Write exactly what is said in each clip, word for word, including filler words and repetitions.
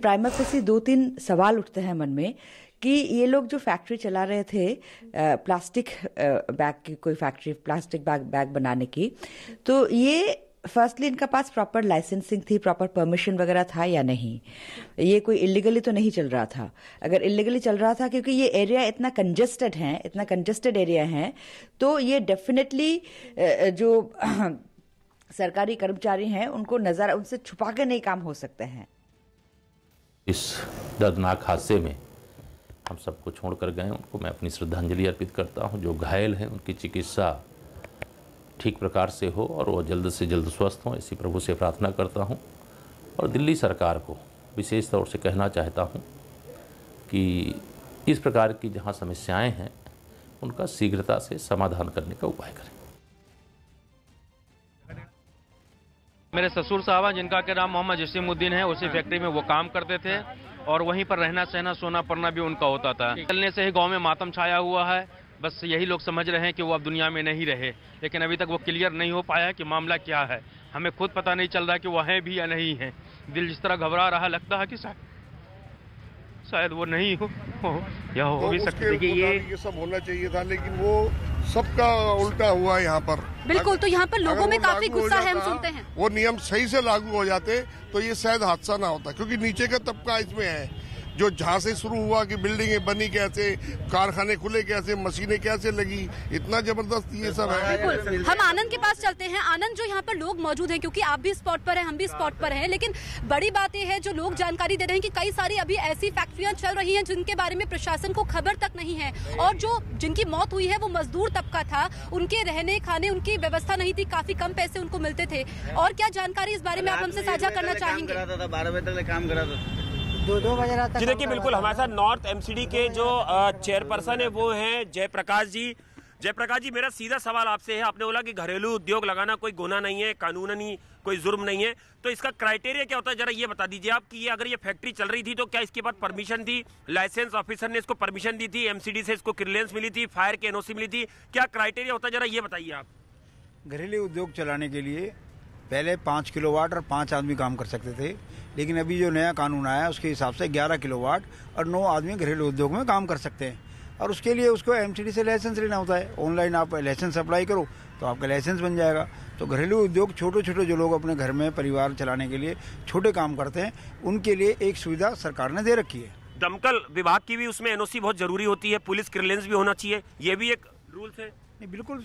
Prima facie दो तीन सवाल उठते हैं मन में कि ये लोग जो फैक्ट्री चला रहे थे प्लास्टिक बैग की, कोई फैक्ट्री प्लास्टिक बैग बैग बनाने की, तो ये फर्स्टली इनका पास प्रॉपर लाइसेंसिंग थी, प्रॉपर परमिशन वगैरह था या नहीं? ये कोई इलीगली तो नहीं चल रहा था? अगर इलीगली चल रहा था, क्योंकि ये एरिया इतना कंजेस्टेड है, इतना कंजेस्टेड एरिया है, तो ये डेफिनेटली जो सरकारी कर्मचारी हैं उनको नजर उनसे छुपा के नहीं काम हो सकते हैं। इस दर्दनाक हादसे में हम सबको छोड़कर गए, उनको मैं अपनी श्रद्धांजलि अर्पित करता हूं। जो घायल हैं उनकी चिकित्सा ठीक प्रकार से हो और वो जल्द से जल्द स्वस्थ हों, इसी प्रभु से प्रार्थना करता हूं। और दिल्ली सरकार को विशेष तौर से कहना चाहता हूं कि इस प्रकार की जहां समस्याएं हैं उनका शीघ्रता से समाधान करने का उपाय करें। मेरे ससुर साहब जिनका के नाम मोहम्मद जसीमुद्दीन है, उसी फैक्ट्री में वो काम करते थे और वहीं पर रहना सहना सोना पड़ना भी उनका होता था। चलने से ही गांव में मातम छाया हुआ है। बस यही लोग समझ रहे हैं कि वो अब दुनिया में नहीं रहे, लेकिन अभी तक वो क्लियर नहीं हो पाया कि मामला क्या है। हमें खुद पता नहीं चल रहा कि वो हैं भी या नहीं है। दिल जिस तरह घबरा रहा, लगता है कि शायद वो नहीं हो, हो या हो भी सकता है। ये ये सब होना चाहिए था, लेकिन वो सबका उल्टा हुआ है यहाँ पर। बिल्कुल, तो यहाँ पर लोगों में काफी गुस्सा है, हम सुनते हैं। वो नियम सही से लागू हो जाते तो ये शायद हादसा ना होता, क्योंकि नीचे का तबका इसमें है। जो जहाँ से शुरू हुआ कि बिल्डिंगें बनी कैसे, कारखाने खुले कैसे, मशीनें कैसे लगी, इतना जबरदस्त ये सब है। हम आनंद के पास चलते हैं। आनंद, जो यहाँ पर लोग मौजूद हैं, क्योंकि आप भी स्पॉट पर हैं, हम भी स्पॉट पर हैं, लेकिन बड़ी बात यह है जो लोग जानकारी दे रहे हैं कि कई सारी अभी ऐसी फैक्ट्रियां चल रही हैं जिनके बारे में प्रशासन को खबर तक नहीं है, और जो जिनकी मौत हुई है वो मजदूर तबका था, उनके रहने खाने उनकी व्यवस्था नहीं थी, काफी कम पैसे उनको मिलते थे। और क्या जानकारी इस बारे में आप हमसे साझा करना चाहेंगे? बारह बजे तक काम करा था, दो दो बजे रात तक। जी देखिए, बिल्कुल हमारे साथ नॉर्थ एमसीडी के जो चेयरपर्सन है वो हैं जयप्रकाश जी। जयप्रकाश जी, मेरा सीधा सवाल आपसे है, आपने बोला कि घरेलू उद्योग लगाना कोई गुनाह नहीं है, कानूनी कोई जुर्म नहीं है, तो इसका क्राइटेरिया क्या होता है, जरा ये बता दीजिए आप कि ये अगर ये फैक्ट्री चल रही थी तो क्या इसके बाद परमिशन थी, लाइसेंस ऑफिसर ने इसको परमिशन दी थी, एमसीडी से इसको क्लियरेंस मिली थी, फायर की एनओसी मिली थी, क्या क्राइटेरिया होता है, जरा ये बताइए आप। घरेलू उद्योग चलाने के लिए पहले पाँच किलोवाट और पाँच आदमी काम कर सकते थे, लेकिन अभी जो नया कानून आया है उसके हिसाब से ग्यारह किलोवाट और नौ आदमी घरेलू उद्योग में काम कर सकते हैं। और उसके लिए उसको एमसीडी से लाइसेंस लेना होता है। ऑनलाइन आप लाइसेंस अप्लाई करो तो आपका लाइसेंस बन जाएगा। तो घरेलू उद्योग छोटे छोटे जो लोग अपने घर में परिवार चलाने के लिए छोटे काम करते हैं, उनके लिए एक सुविधा सरकार ने दे रखी है। दमकल विभाग की भी उसमें एनओसी बहुत जरूरी होती है, पुलिस क्लियरेंस भी होना चाहिए, ये भी एक रूल्स है। नहीं, बिल्कुल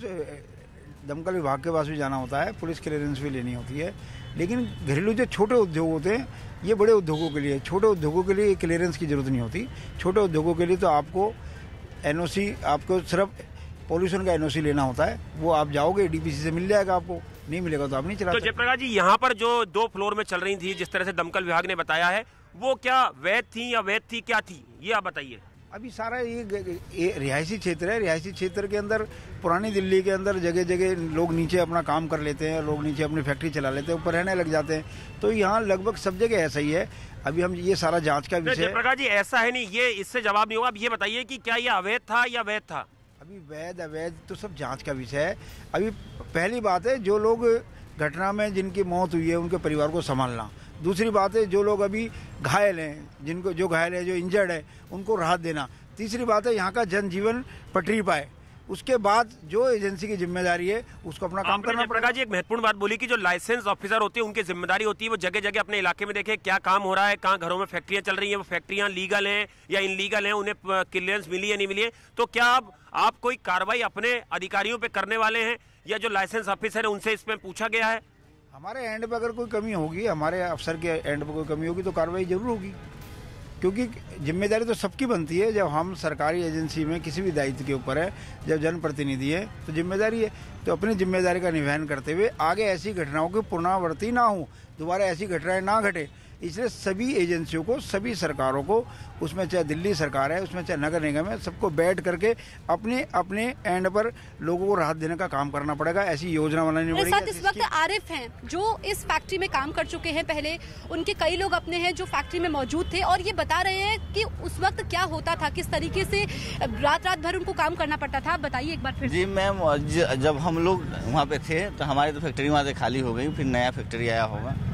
दमकल विभाग के पास भी जाना होता है, पुलिस क्लियरेंस भी लेनी होती है, लेकिन घरेलू जो छोटे उद्योग होते हैं ये बड़े उद्योगों के लिए, छोटे उद्योगों के लिए क्लियरेंस की जरूरत नहीं होती। छोटे उद्योगों के लिए तो आपको एनओसी, आपको सिर्फ पॉल्यूशन का एनओसी लेना होता है, वो आप जाओगे डीपीसी से मिल जाएगा, आपको नहीं मिलेगा तो आप नहीं चला सकते। तो जयप्रकाश जी, यहाँ पर जो दो फ्लोर में चल रही थी, जिस तरह से दमकल विभाग ने बताया है, वो क्या वैध थी या वैध थी, क्या थी, ये आप बताइए। अभी सारा ये, ये रिहायशी क्षेत्र है, रिहायशी क्षेत्र के अंदर पुरानी दिल्ली के अंदर जगह जगह लोग नीचे अपना काम कर लेते हैं, लोग नीचे अपनी फैक्ट्री चला लेते हैं, ऊपर रहने लग जाते हैं, तो यहाँ लगभग सब जगह ऐसा ही है। अभी हम ये सारा जांच का विषय। जयप्रकाश जी, ऐसा है नहीं, ये इससे जवाब नहीं होगा। अब ये बताइए कि क्या ये अवैध था या वैध था? अभी वैध अवैध तो सब जांच का विषय है। अभी पहली बात है, जो लोग घटना में जिनकी मौत हुई है उनके परिवार को संभालना। दूसरी बात है, जो लोग अभी घायल हैं, जिनको जो घायल है, जो इंजर्ड है, उनको राहत देना। तीसरी बात है, यहाँ का जनजीवन पटरी पाए। उसके बाद जो एजेंसी की जिम्मेदारी है उसको अपना काम करना पड़ेगा। जी, एक महत्वपूर्ण बात बोली कि जो लाइसेंस ऑफिसर होते हैं उनकी जिम्मेदारी होती है वो जगह जगह अपने इलाके में देखे क्या काम हो रहा है, कहाँ घरों में फैक्ट्रियां चल रही हैं, वो फैक्ट्रियां लीगल हैं या इनलीगल हैं, उन्हें क्लियरेंस मिली या नहीं मिली है। तो क्या आप, आप कोई कार्रवाई अपने अधिकारियों पे करने वाले हैं या जो लाइसेंस ऑफिसर है उनसे इसमें पूछा गया है? हमारे एंड पे अगर कोई कमी होगी, हमारे अफसर के एंड पे कोई कमी होगी तो कार्रवाई जरूर होगी, क्योंकि जिम्मेदारी तो सबकी बनती है। जब हम सरकारी एजेंसी में किसी भी दायित्व के ऊपर है, जब जनप्रतिनिधि है तो जिम्मेदारी है, तो अपनी जिम्मेदारी का निर्वहन करते हुए आगे ऐसी घटनाओं की पुनरावृत्ति ना हो, दोबारा ऐसी घटनाएं ना घटे, इसलिए सभी एजेंसियों को, सभी सरकारों को, उसमें चाहे दिल्ली सरकार है, उसमें चाहे नगर निगम है, सबको बैठ करके अपने अपने एंड पर लोगों को राहत देने का काम करना पड़ेगा। ऐसी योजना बनानी पड़ेगी। साथ इस वक्त आरिफ हैं जो इस फैक्ट्री में काम कर चुके हैं पहले, उनके कई लोग अपने हैं जो फैक्ट्री में मौजूद थे और ये बता रहे हैं कि उस वक्त क्या होता था, किस तरीके से रात रात भर उनको काम करना पड़ता था। बताइए एक बार फिर। जी मैम, जब हम लोग वहाँ पे थे तो हमारी तो फैक्ट्री वहाँ से खाली हो गई, फिर नया फैक्ट्री आया होगा,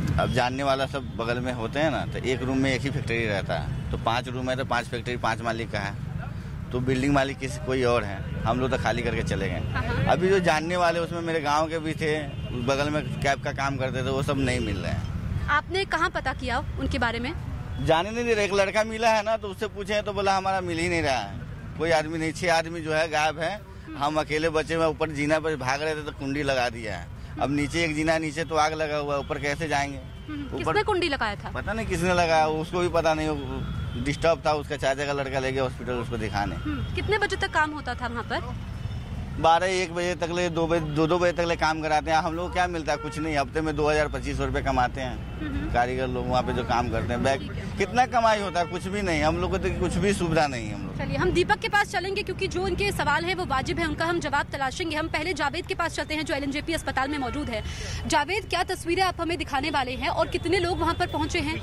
अब जानने वाला सब बगल में होते हैं ना, तो एक रूम में एक ही फैक्ट्री रहता है, तो पांच रूम है तो पांच फैक्ट्री पांच मालिक का है, तो बिल्डिंग मालिक किसी कोई और है, हम लोग तो खाली करके चले गए। अभी जो जानने वाले उसमें मेरे गांव के भी थे, बगल में कैब का काम करते थे, वो सब नहीं मिल रहे हैं। आपने कहाँ पता किया उनके बारे में? जाने नहीं दे रहे। एक लड़का मिला है ना, तो उससे पूछे तो बोला हमारा मिल ही नहीं रहा है, कोई आदमी नहीं, छह आदमी जो है गायब है, हम अकेले बचे हुए ऊपर जीना पर भाग रहे थे तो कुंडी लगा दिया है। अब नीचे एक जीना, नीचे तो आग लगा हुआ है, ऊपर कैसे जाएंगे? किसने कुंडी लगाया था? पता नहीं किसने लगाया, उसको भी पता नहीं, डिस्टर्ब था, उसका चाचा का लड़का ले गया हॉस्पिटल उसको दिखाने। कितने बजे तक काम होता था वहाँ पर? बारह एक बजे तक ले, दो बजे दो दो बजे तक ले काम कराते हैं। हम लोग क्या मिलता है? कुछ नहीं, हफ्ते में दो हजार पच्चीस सौ रुपये कमाते हैं कारीगर लोग वहाँ पे जो काम करते हैं। बैग कितना कमाई होता है? कुछ भी नहीं, हम लोग को तो कुछ भी सुविधा नहीं है। हम लोग चलिए हम दीपक के पास चलेंगे, क्योंकि जो उनके सवाल है वो वाजिब है, उनका हम जवाब तलाशेंगे। हम पहले जावेद के पास चलते हैं जो एलएनजेपी अस्पताल में मौजूद है। जावेद, क्या तस्वीरें आप हमें दिखाने वाले हैं और कितने लोग वहाँ पर पहुँचे हैं?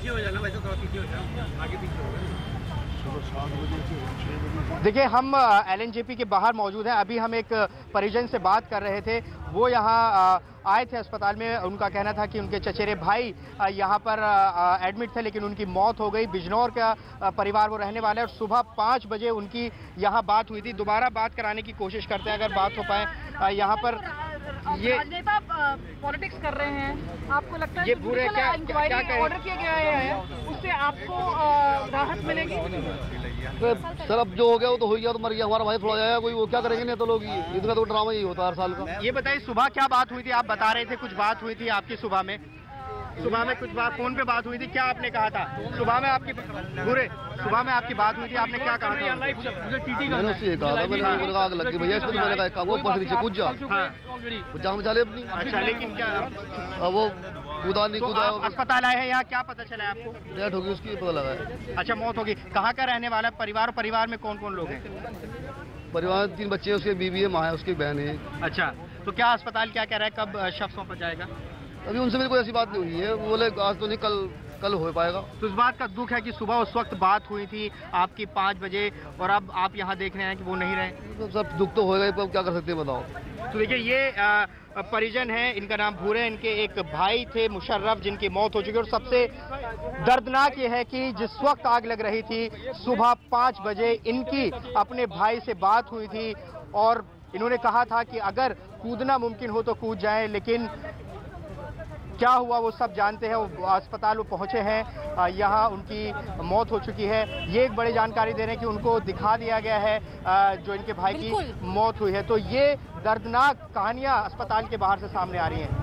देखिए, हम एलएनजेपी के बाहर मौजूद हैं। अभी हम एक परिजन से बात कर रहे थे, वो यहाँ आए थे अस्पताल में। उनका कहना था कि उनके चचेरे भाई यहाँ पर एडमिट थे, लेकिन उनकी मौत हो गई। बिजनौर का परिवार वो रहने वाले हैं और सुबह पाँच बजे उनकी यहाँ बात हुई थी। दोबारा बात कराने की कोशिश करते हैं अगर बात हो पाए। यहाँ पर ये नेता पॉलिटिक्स कर रहे हैं, आपको लगता है ये बुरे क्या क्या ऑर्डर किया गया है, उससे आपको राहत मिलेगी? सर अब जो हो गया वो तो हो गया, तो मर गया, हमारा भाई थोड़ा जाएगा, कोई वो क्या करेंगे? नहीं तो लोग इनका तो ड्रामा ही होता है हर साल का। ये बताइए, सुबह क्या बात हुई थी? आप बता रहे थे कुछ बात हुई थी आपकी सुबह में, सुबह में कुछ बात फोन पे बात हुई थी, क्या आपने कहा था? सुबह में आपकी बुरे सुबह में आपकी बात हुई थी, आपने क्या कहा था? मैंने उससे ये कहा था, मैंने आग लग गई भैया, इसको मैंने कहा वो बस नीचे कूद जा, जान बचा ले अपनी। अच्छा, लेकिन क्या अब वो कूदा नहीं कूदा? अस्पताल आए हैं, यहाँ क्या पता चला आपको? डेथ होगी उसकी, पता लगा है। अच्छा, मौत होगी। कहाँ का रहने वाला परिवार? परिवार में कौन कौन लोग हैं? परिवार तीन बच्चे हैं, उसके बीवी है, माँ है, उसकी बहन है। अच्छा, तो क्या अस्पताल क्या कह रहा है, कब शव सौंपा जाएगा? अभी उनसे मेरी कोई ऐसी बात नहीं हुई है, वो बोले आज तो नहीं, कल कल हो पाएगा। तो इस बात का दुख है कि सुबह उस वक्त बात हुई थी आपकी पाँच बजे और अब आप यहाँ देख रहे हैं कि वो नहीं रहे। तो सब दुख तो होएगा ही, पर क्या कर सकते हैं बताओ। तो देखिए, ये आ, परिजन है, इनका नाम भूरे, इनके एक भाई थे मुशर्रफ जिनकी मौत हो चुकी है। और सबसे दर्दनाक ये है कि जिस वक्त आग लग रही थी सुबह पाँच बजे इनकी अपने भाई से बात हुई थी और इन्होंने कहा था कि अगर कूदना मुमकिन हो तो कूद जाएं, लेकिन क्या हुआ वो सब जानते हैं। वो अस्पताल वो पहुंचे हैं, यहाँ उनकी मौत हो चुकी है। ये एक बड़ी जानकारी दे रहे हैं कि उनको दिखा दिया गया है जो इनके भाई की मौत हुई है। तो ये दर्दनाक कहानियां अस्पताल के बाहर से सामने आ रही हैं।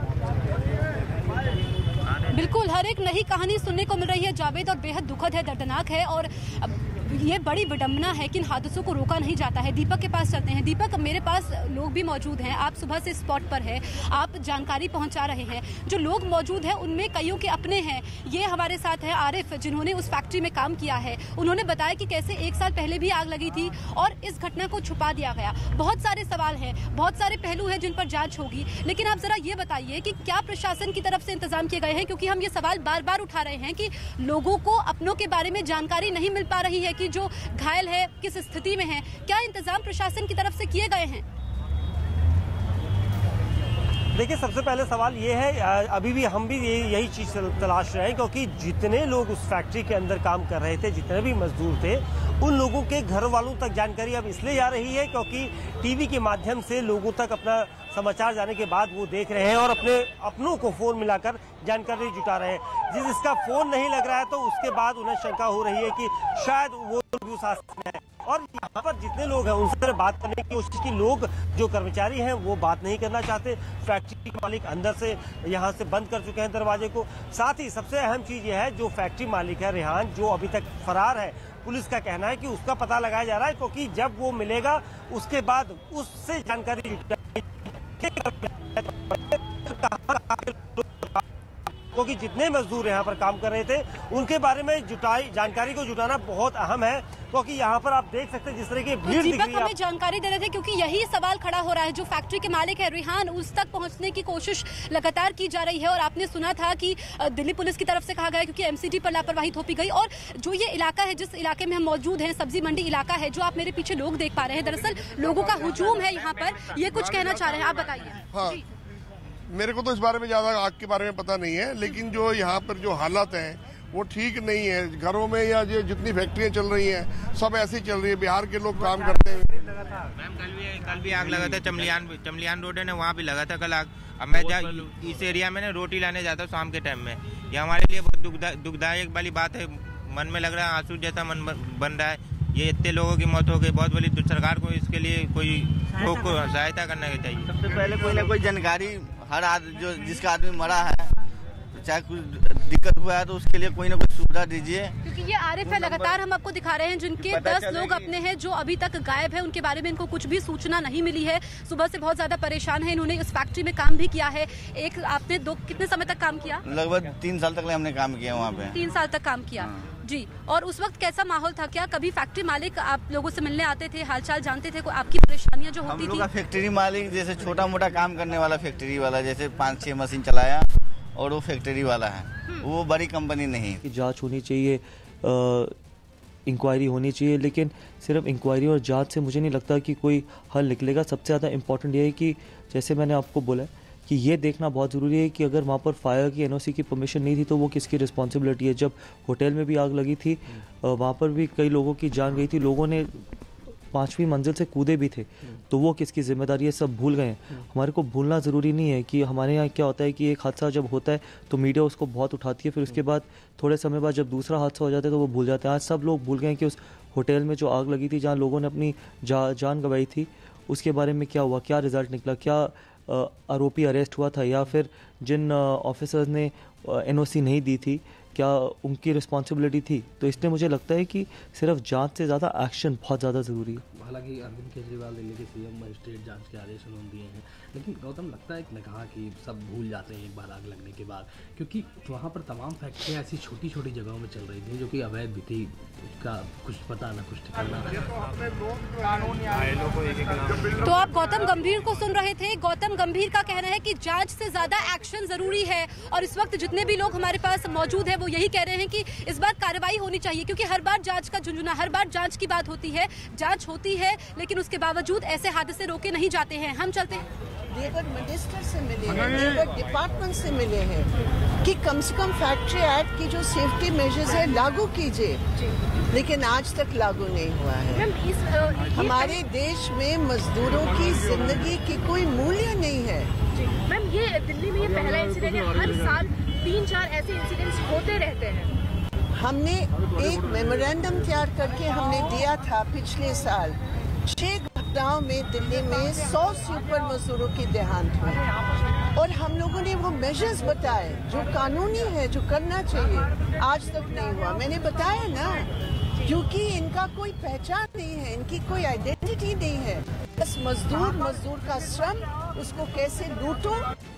बिल्कुल, हर एक नई कहानी सुनने को मिल रही है जावेद, और बेहद दुखद है, दर्दनाक है और ये बड़ी विडंबना है कि इन हादसों को रोका नहीं जाता है। दीपक के पास चलते हैं। दीपक, मेरे पास लोग भी मौजूद हैं, आप सुबह से स्पॉट पर हैं, आप जानकारी पहुंचा रहे हैं। जो लोग मौजूद हैं उनमें कईयों के अपने हैं। ये हमारे साथ है आरिफ, जिन्होंने उस फैक्ट्री में काम किया है। उन्होंने बताया कि कैसे एक साल पहले भी आग लगी थी और इस घटना को छुपा दिया गया। बहुत सारे सवाल हैं, बहुत सारे पहलू हैं जिन पर जांच होगी, लेकिन आप जरा ये बताइए कि क्या प्रशासन की तरफ से इंतजाम किए गए हैं? क्योंकि हम ये सवाल बार बार उठा रहे हैं कि लोगों को अपनों के बारे में जानकारी नहीं मिल पा रही है कि जो घायल है किस स्थिति में है। क्या इंतजाम प्रशासन की तरफ से किए गए हैं? देखिए, सबसे पहले सवाल ये है, अभी भी हम भी यही चीज़ तलाश रहे हैं, क्योंकि जितने लोग उस फैक्ट्री के अंदर काम कर रहे थे, जितने भी मजदूर थे, उन लोगों के घर वालों तक जानकारी अब इसलिए जा रही है क्योंकि टीवी के माध्यम से लोगों तक अपना समाचार जाने के बाद वो देख रहे हैं और अपने अपनों को फोन मिलाकर जानकारी जुटा रहे हैं। जिस जिसका फोन नहीं लग रहा है तो उसके बाद उन्हें शंका हो रही है कि शायद वो भी उस आस्था में है। और यहाँ पर जितने लोग हैं उनसे बात करने की कोशिश की, लोग जो कर्मचारी हैं वो बात नहीं करना चाहते। फैक्ट्री के मालिक अंदर से यहाँ से बंद कर चुके हैं दरवाजे को। साथ ही सबसे अहम चीज ये है, जो फैक्ट्री मालिक है रेहान, जो अभी तक फरार है, पुलिस का कहना है कि उसका पता लगाया जा रहा है, क्योंकि जब वो मिलेगा उसके बाद उससे जानकारी क्योंकि जितने मजदूर यहाँ पर काम कर रहे थे उनके बारे में जुटाई जानकारी को जुटाना बहुत अहम है, क्योंकि यहाँ पर आप देख सकते हैं जिस तरह की भीड़ दिख रही है। हमें जानकारी दे रहे थे क्योंकि यही सवाल खड़ा हो रहा है। जो फैक्ट्री के मालिक है रेहान, उस तक पहुँचने की कोशिश लगातार की जा रही है और आपने सुना था कि दिल्ली पुलिस की तरफ से कहा गया क्योंकि एमसीडी पर लापरवाही थोपी गई। और जो ये इलाका है, जिस इलाके में हम मौजूद हैं, सब्जी मंडी इलाका है, जो आप मेरे पीछे लोग देख पा रहे हैं, दरअसल लोगों का हुजूम है यहाँ पर, ये कुछ कहना चाह रहे हैं, आप बताइए। मेरे को तो इस बारे में ज्यादा आग के बारे में पता नहीं है, लेकिन जो यहाँ पर जो हालात हैं वो ठीक नहीं है। घरों में या जो जितनी फैक्ट्रियां चल रही हैं सब ऐसे ही चल रही है। बिहार के लोग काम करते हैं। मैम कल भी कल भी आग लगा था, चमलियान चमलियान रोड है ना, वहाँ भी लगा था कल आग। अब मैं इस एरिया में ना रोटी लाने जाता हूँ शाम के टाइम में, ये हमारे लिए बहुत दुखदा दुखदायक वाली बात है। मन में लग रहा है आंसू जैसा मन बन रहा है। ये इतने लोगों की मौत हो गई, बहुत बड़ी सरकार को इसके लिए कोई को, को सहायता करना चाहिए। सबसे पहले कोई ना कोई जानकारी हर आदमी जो जिसका आदमी मरा है, चाहे कुछ दिक्कत हुआ है तो उसके लिए कोई ना कोई सुविधा दीजिए। क्योंकि ये आरिफ है, लगातार हम आपको दिखा रहे हैं जिनके दस लोग अपने हैं जो अभी तक गायब है, उनके बारे में इनको कुछ भी सूचना नहीं मिली है। सुबह से बहुत ज्यादा परेशान है। इन्होंने इस फैक्ट्री में काम भी किया है। एक आपने दो कितने समय तक काम किया? लगभग तीन साल तक हमने काम किया वहाँ पे। तीन साल तक काम किया जी। और उस वक्त कैसा माहौल था? क्या कभी फैक्ट्री मालिक आप लोगों से मिलने आते थे, हालचाल जानते थे, आपकी परेशानियां जो होती थी? फैक्ट्री मालिक जैसे छोटा मोटा काम करने वाला फैक्ट्री वाला, जैसे पाँच छह मशीन चलाया और वो फैक्ट्री वाला है, वो बड़ी कंपनी नहीं। जांच होनी चाहिए, इंक्वायरी होनी चाहिए, लेकिन सिर्फ इंक्वायरी और जांच से मुझे नहीं लगता कि कोई हल निकलेगा। सबसे ज़्यादा इम्पोर्टेंट ये है कि जैसे मैंने आपको बोला कि ये देखना बहुत ज़रूरी है कि अगर वहाँ पर फायर की एनओसी की परमिशन नहीं थी तो वो किसकी रिस्पॉन्सिबिलिटी है। जब होटल में भी आग लगी थी वहाँ पर भी कई लोगों की जान गई थी, लोगों ने पांचवी मंजिल से कूदे भी थे, तो वो किसकी जिम्मेदारी है, सब भूल गए हैं। हमारे को भूलना ज़रूरी नहीं है कि हमारे यहाँ क्या होता है कि एक हादसा जब होता है तो मीडिया उसको बहुत उठाती है, फिर उसके बाद थोड़े समय बाद जब दूसरा हादसा हो जाता है तो वो भूल जाते हैं। आज सब लोग भूल गए हैं कि उस होटल में जो आग लगी थी, जहाँ लोगों ने अपनी जा, जान गंवाई थी, उसके बारे में क्या हुआ, क्या रिजल्ट निकला, क्या आरोपी अरेस्ट हुआ था, या फिर जिन ऑफिसर्स ने एनओसी नहीं दी थी क्या उनकी रिस्पॉन्सिबिलिटी थी। तो इसलिए मुझे लगता है कि सिर्फ जांच से ज़्यादा एक्शन बहुत ज़्यादा ज़रूरी है। हालांकि अरविंद केजरीवाल दिल्ली के सीएम मजिस्ट्रेट जांच के आदेश उन्होंने दिए हैं, लेकिन गौतम लगता है कि कहा कि सब भूल जाते हैं एक बार आग लगने के बाद, क्योंकि वहाँ पर तमाम फैक्ट्रियाँ ऐसी छोटी छोटी जगहों में चल रही थी जो कि अवैध भी थी, उसका कुछ पता ना कुछ ठिकाना। तो आप गौतम गंभीर को सुन रहे थे। गौतम गंभीर का कहना है कि जांच से ज्यादा एक्शन जरूरी है, और इस वक्त जितने भी लोग हमारे पास मौजूद है वो यही कह रहे हैं कि इस बार कार्रवाई होनी चाहिए, क्योंकि हर बार जांच का झुंझुना, हर बार जांच की बात होती है, जांच होती है, लेकिन उसके बावजूद ऐसे हादसे रोके नहीं जाते हैं। हम चलते हैं, लेबर मिनिस्टर से मिले हैं, लेबर डिपार्टमेंट से मिले हैं कि कम से कम फैक्ट्री एक्ट की जो सेफ्टी मेजर्स है लागू कीजिए, लेकिन आज तक लागू नहीं हुआ है। हमारे देश में मजदूरों की जिंदगी की कोई मूल्य नहीं है। मैम, ये दिल्ली में ये पहला इंसिडेंट है, हर साल तीन चार ऐसे इंसिडेंट्स होते रहते हैं। हमने एक मेमोरेंडम तैयार करके हमने दिया था पिछले साल, छह घटनाओं में दिल्ली में सौ से ऊपर मजदूरों की देहांत हुई, और हम लोगों ने वो मेजर्स बताए जो कानूनी है, जो करना चाहिए, आज तक नहीं हुआ। मैंने बताया ना, क्योंकि इनका कोई पहचान नहीं है, इनकी कोई आइडेंटिटी नहीं है। बस मजदूर मजदूर का श्रम, उसको कैसे लूटो